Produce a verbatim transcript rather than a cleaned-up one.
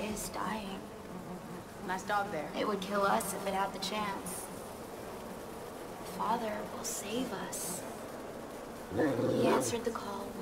is dying. Nice dog there. It would kill us if it had the chance. Father will save us. He answered the call.